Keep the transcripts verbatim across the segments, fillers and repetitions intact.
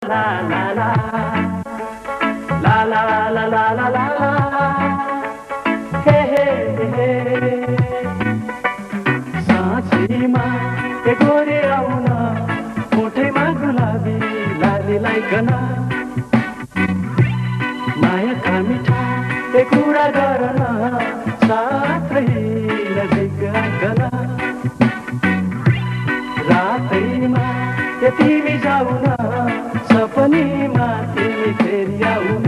la la la la la la la la la हे हे हे साँचीमा ए गोरे आउन मुठैमा गुलाबी लाली लाइकन मायाका मिठा ए कुरा गर्न साथै नजिक आइकन रातैमा ए तिमी जाउन सपनीमा तिमी फेरि आउन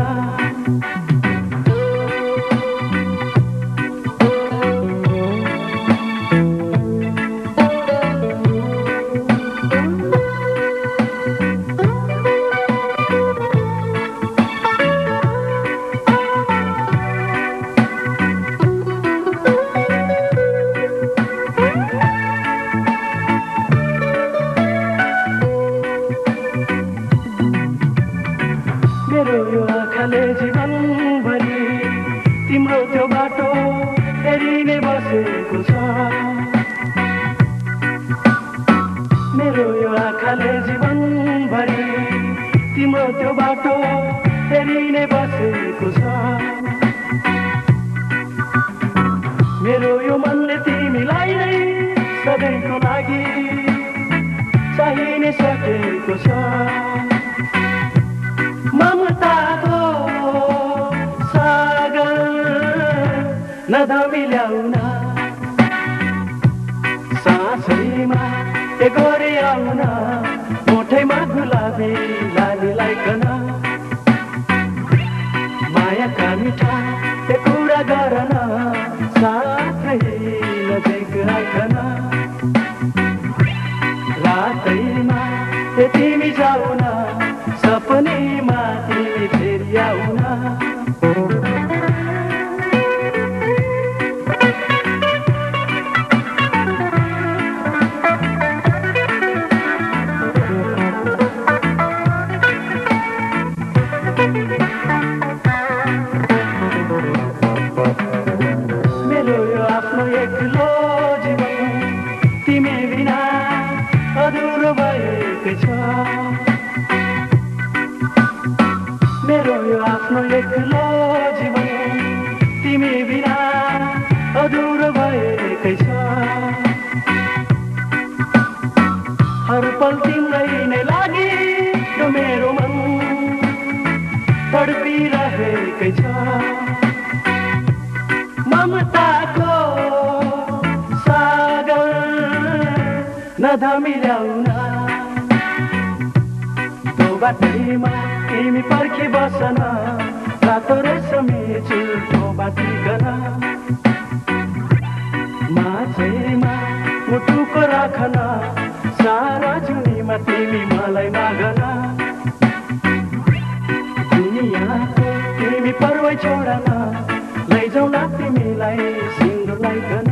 मेरो यो आँखाले जीवनभरि तिम्रो त्यो बाटो हेरि नै बसेको छ मेरो यो आँखाले जीवनभरि तिम्रो त्यो बाटो हेरि नै बसेको छ मेरो यो मनले तिमीलाई नै सधैँको लागि चाहि नै सकेको छ ममताको सागर नधमिल्याउन साँचैमा ए गोरे आउन मुठैमा गुलाबी लाली लाइकन मायाका मिठा ए कुरा गर्न साथै नजिक आइकन रातैमा ए तिमी जाउन सपनीमा तिमी फेरि आउन मेरो यो आफ्नो एक्लो जीवन तिमी बिना अधुरो भएकै छ मेरो यो आफ्नो एक्लो जीवन तिमी बिना अधुरो भएकै छ हर पल तिम्रै नै लागि यो मेरो मन तडपिरहेकै छ ममताको सागर नधमिल्याउन बाटैमा तिमी पर्खी बसन रातो रेशमी चुलको बाटिकन माझैमा मुटुको राखन सारा जुनीमा तिमी मलाई मागन दुनियाँको तिमी पर्वै छोडन लैजाउला तिमीलाई सिन्दुर लाइकन